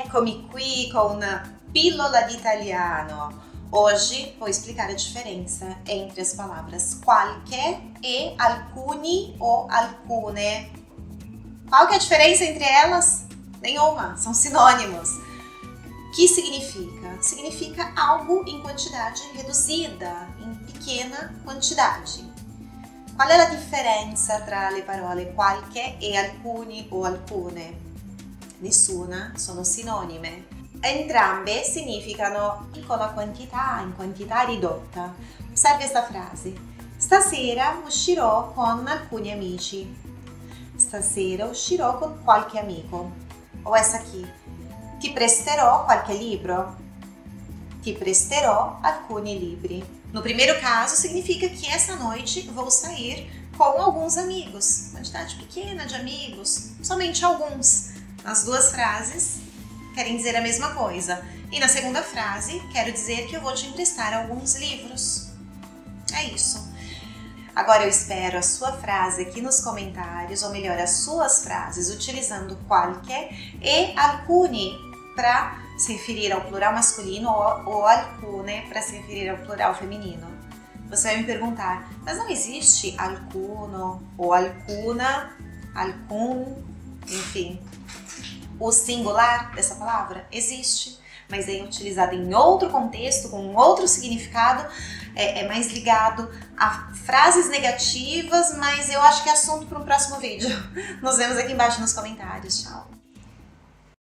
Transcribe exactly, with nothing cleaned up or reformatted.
Eccomi qui com una pillola di italiano. Hoje vou explicar a diferença entre as palavras qualche e alcuni ou alcune. Qual que é a diferença entre elas? Nenhuma, são sinônimos. Que significa? Significa algo em quantidade reduzida, em pequena quantidade. Qual è la differenza tra le parole qualche e alcuni o alcune? Nessuna, sono sinonime. Entrambe significano piccola quantità, in quantità ridotta. Osservi questa frase. Stasera uscirò con alcuni amici. Stasera uscirò con qualche amico. Ou essa aqui. Ti presterò qualche libro. Ti presterò alcuni libri. No primeiro caso, significa que essa noite vou sair com alguns amigos. Quantidade pequena de amigos, somente alguns. Nas duas frases, querem dizer a mesma coisa. E na segunda frase, quero dizer que eu vou te emprestar alguns livros. É isso. Agora eu espero a sua frase aqui nos comentários, ou melhor, as suas frases utilizando qualche e alcuni para se referir ao plural masculino ou alcune para se referir ao plural feminino. Você vai me perguntar, mas não existe alcuno ou alcuna, alcun, enfim. O singular dessa palavra existe, mas é utilizado em outro contexto, com outro significado, é, é mais ligado a frases negativas, mas eu acho que é assunto para um próximo vídeo. Nos vemos aqui embaixo nos comentários. Tchau!